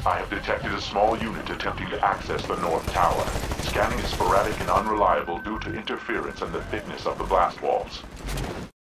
I have detected a small unit attempting to access the North Tower. Scanning is sporadic and unreliable due to interference and the thickness of the blast walls.